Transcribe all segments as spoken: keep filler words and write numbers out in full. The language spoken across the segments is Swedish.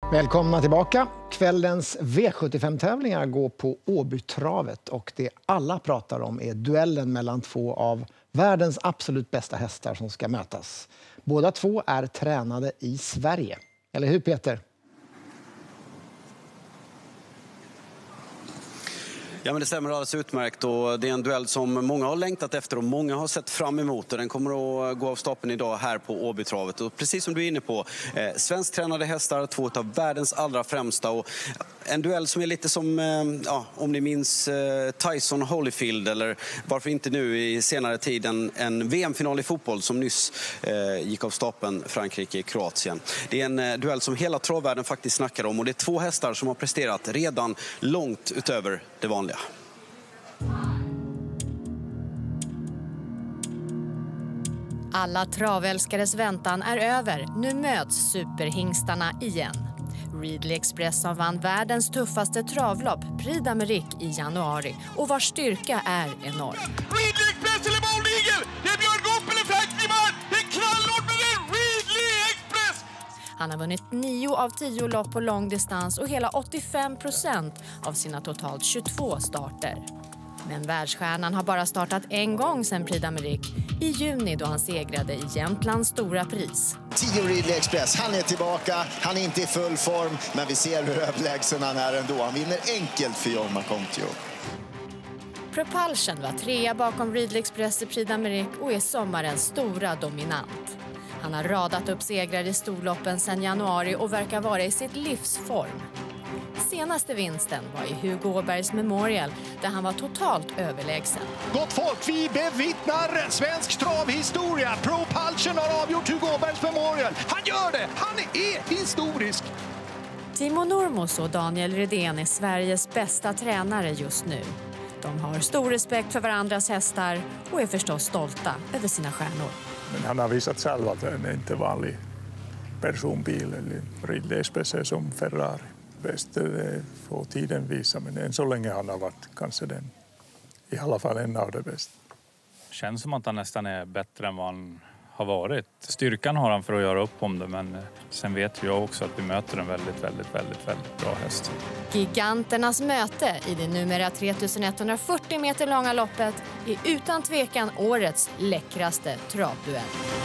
Välkomna tillbaka. Kvällens V sjuttiofem-tävlingar går på Åbytravet och det alla pratar om är duellen mellan två av världens absolut bästa hästar som ska mötas. Båda två är tränade i Sverige. Eller hur, Peter? Ja, men det stämmer alldeles utmärkt och det är en duell som många har längtat efter och många har sett fram emot och den kommer att gå av stapeln idag här på Åbytravet. Och precis som du är inne på, eh, svensktränade hästar, två av världens allra främsta och en duell som är lite som, eh, ja, om ni minns eh, Tyson Holyfield eller varför inte nu i senare tid en, en V M-final i fotboll som nyss eh, gick av stapeln Frankrike-Kroatien. Det är en eh, duell som hela travvärlden faktiskt snackar om och det är två hästar som har presterat redan långt utöver det vanliga. Alla travälskares väntan är över. Nu möts superhingstarna igen. Ridley Express som vann världens tuffaste travlopp, Prix d'Amérique, i januari och vars styrka är enorm. Ridley Express eller Bold Eagle! Det är Björn Goop eller Frank Niemann! Det är knallhårt med det Ridley Express! Han har vunnit nio av tio lopp på långdistans och hela åttiofem procent av sina totalt tjugotvå starter. Men världsstjärnan har bara startat en gång sedan Prix d'Amérique, i juni då han segrade i Jämtlands stora pris. tio Ridley Express, han är tillbaka, han är inte i full form, men vi ser hur överlägsen han är ändå. Han vinner enkelt för Jorma Kontio. Propulsion var trea bakom Ridley Express i Prix d'Amérique och är sommarens stora dominant. Han har radat upp segrar i storloppen sedan januari och verkar vara i sitt livsform. Senaste vinsten var i Hugo Åbergs Memorial där han var totalt överlägsen. Gott folk, vi bevittnar svensk travhistoria. Propulsion har avgjort Hugo Åbergs Memorial. Han gör det! Han är historisk! Timo Nurmos och Daniel Redén är Sveriges bästa tränare just nu. De har stor respekt för varandras hästar och är förstås stolta över sina stjärnor. Men han har visat själv att det är inte vanlig personbil. Ridley Express är som Ferrari. Bäst det får tiden visa, men än så länge han har varit kanske den, i alla fall en av det bästa. Känns som att han nästan är bättre än vad han har varit. Styrkan har han för att göra upp om det, men sen vet jag också att vi möter en väldigt, väldigt, väldigt, väldigt bra häst. Giganternas möte i det numera tre tusen etthundrafyrtio meter långa loppet är utan tvekan årets läckraste travduell.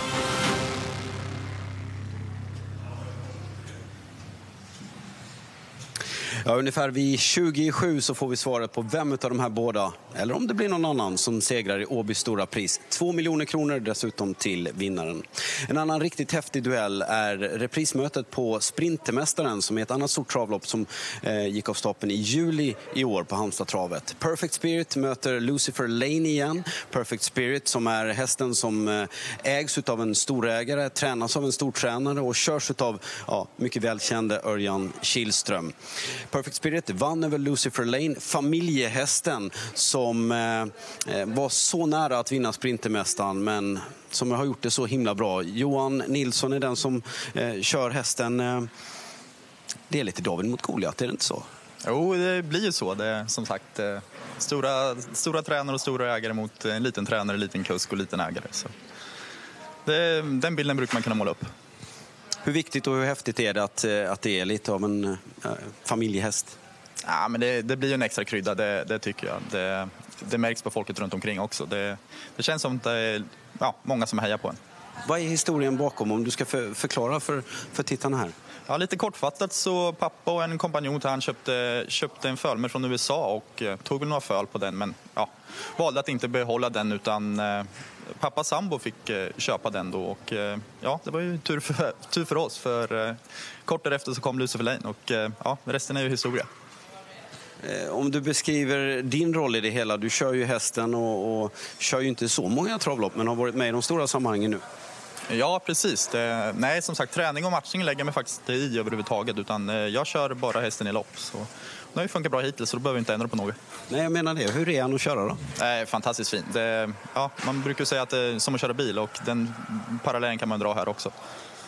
Ja, ungefär vid tjugosju så får vi svaret på vem av de här båda, eller om det blir någon annan, som segrar i Åbys stora pris. Två miljoner kronor dessutom till vinnaren. En annan riktigt häftig duell är reprismötet på Sprintermästaren som är ett annat stort travlopp som eh, gick av stapeln i juli i år på Halmstadtravet. Perfect Spirit möter Lucifer Lane igen. Perfect Spirit som är hästen som eh, ägs av en storägare, tränas av en stor tränare och körs av ja, mycket välkände Örjan Kihlström. Perfect Spirit vann över Lucifer Lane, familjehästen som eh, var så nära att vinna Sprintermästaren men som har gjort det så himla bra. Johan Nilsson är den som eh, kör hästen. Eh, det är lite David mot Goliat, är det inte så? Jo, det blir ju så. Det är som sagt eh, stora, stora tränare och stora ägare mot en liten tränare, en liten kusk och liten ägare. Så det, den bilden brukar man kunna måla upp. Hur viktigt och hur häftigt är det att, att det är lite av en äh, familjehäst? Ja, men det, det blir ju en extra krydda, det, det tycker jag. Det, det märks på folket runt omkring också. Det, det känns som att det är ja, många som hejar på en. Vad är historien bakom, om du ska för, förklara för, för tittarna här? Ja, lite kortfattat så pappa och en kompanjon till han köpte, köpte en fölmer från U S A och eh, tog väl några föl på den men ja, valde att inte behålla den utan eh, pappa sambo fick eh, köpa den då och eh, ja, det var ju tur för, tur för oss för eh, kort därefter så kom Lucifer Lane och eh, ja, resten är ju historia. Om du beskriver din roll i det hela, du kör ju hästen och, och kör ju inte så många travlopp men har varit med i de stora sammanhangen nu. Ja, precis. Det, nej, som sagt, träning och matchning lägger mig faktiskt i överhuvudtaget utan jag kör bara hästen i lopp. Så det har ju funkat bra hittills så då behöver vi inte ändra på något. Nej, jag menar det. Hur är han att köra då? Nej, fantastiskt fin. Det, ja, man brukar säga att det är som att köra bil och den parallellen kan man dra här också.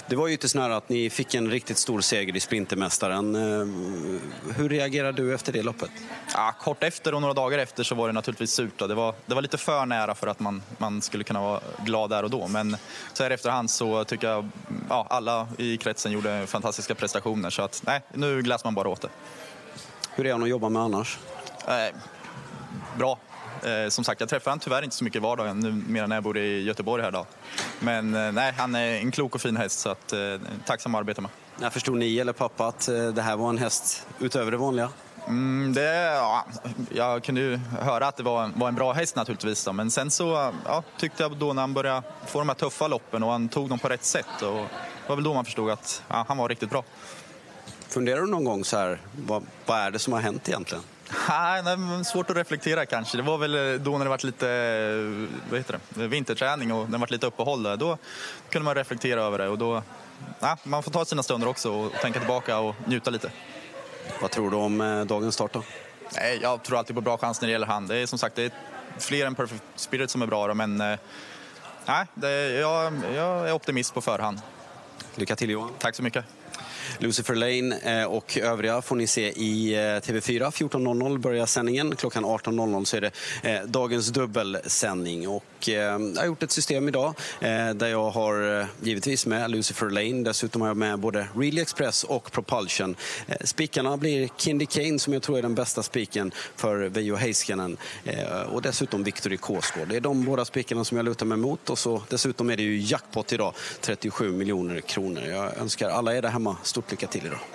Det var ju ytterst nära att ni fick en riktigt stor seger i Sprintermästaren. Hur reagerar du efter det loppet? Ja, kort efter och några dagar efter så var det naturligtvis surt. Det var, det var lite för nära för att man, man skulle kunna vara glad där och då. Men så här efterhand så tycker jag ja, alla i kretsen gjorde fantastiska prestationer. Så att nej, nu gläds man bara åt det. Hur är han att jobba med annars? Eh, bra. Eh, som sagt, jag träffar han tyvärr inte så mycket i vardagen nu mer när jag bor i Göteborg här då. Men eh, nej, han är en klok och fin häst så att, eh, tacksam att arbeta med. Jag förstod ni eller pappa att eh, det här var en häst utöver det vanliga? Mm, det, ja, jag kunde ju höra att det var, var en bra häst naturligtvis då. Men sen så ja, tyckte jag då när han började få de här tuffa loppen och han tog dem på rätt sätt och det var väl då man förstod att ja, han var riktigt bra. Funderar du någon gång så här, vad, vad är det som har hänt egentligen? Nej, nej, svårt att reflektera kanske. Det var väl då när det var lite vad heter det, vinterträning och när det var lite uppehåll. Då kunde man reflektera över det och då, ja, man får ta sina stunder också och tänka tillbaka och njuta lite. Vad tror du om eh, dagens start då? Nej, jag tror alltid på bra chans när det gäller han. Det är som sagt det är fler än Perfect Spirit som är bra då, men eh, nej, det är, jag, jag är optimist på förhand. Lycka till Johan. Tack så mycket. Lucifer Lane och övriga får ni se i T V fyra. fjorton noll noll börjar sändningen. Klockan arton noll noll så är det eh, dagens dubbelsändning. Och, eh, jag har gjort ett system idag eh, där jag har eh, givetvis med Lucifer Lane. Dessutom har jag med både Real Express och Propulsion. Eh, spikarna blir Kindy Kane som jag tror är den bästa spiken för Veijo Heiskanen. Eh, och dessutom Victory Kåsgård. Det är de båda spikarna som jag lutar mig mot. Och så, dessutom är det ju jackpot idag. trettiosju miljoner kronor. Jag önskar alla er där hemma stort lycka till idag.